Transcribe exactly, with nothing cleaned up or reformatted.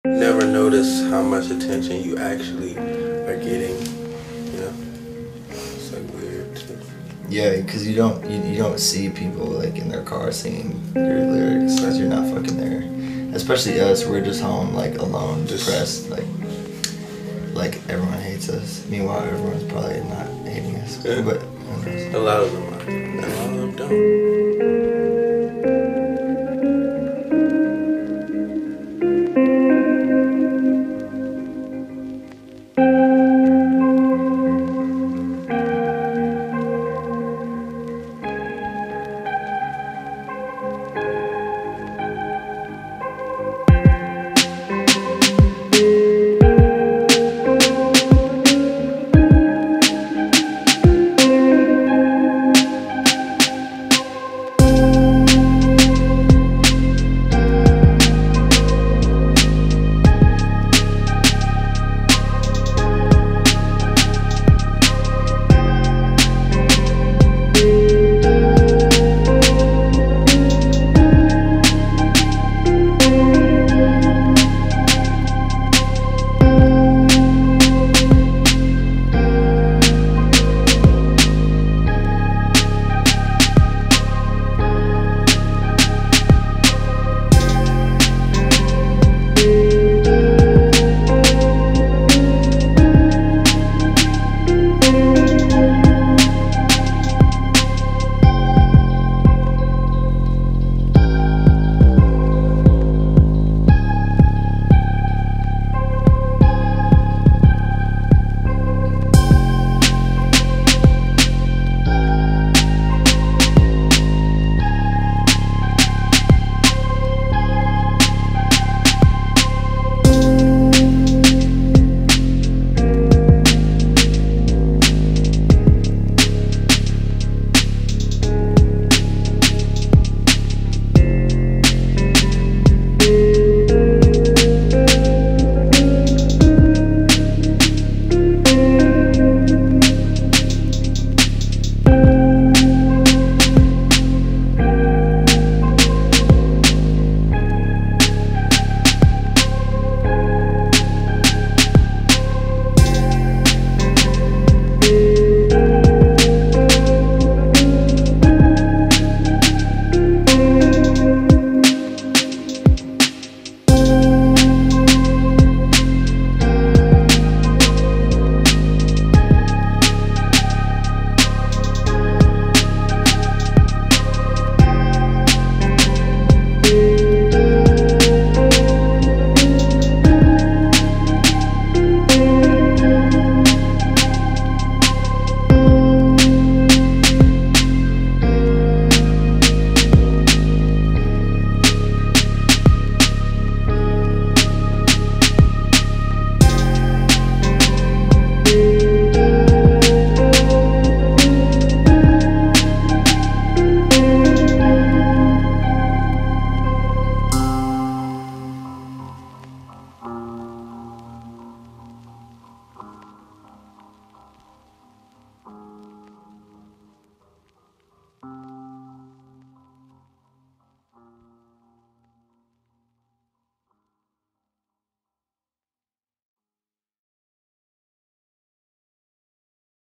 Never notice how much attention you actually are getting. You know, it's like weird too. Yeah, because you don't you, you don't see people like in their car singing your lyrics because you're not fucking there. Especially us, we're just home like alone, Just- depressed, like like everyone hates us. Meanwhile, everyone's probably not hating us, Yeah. but who knows? A lot of them are, and a lot of them don't.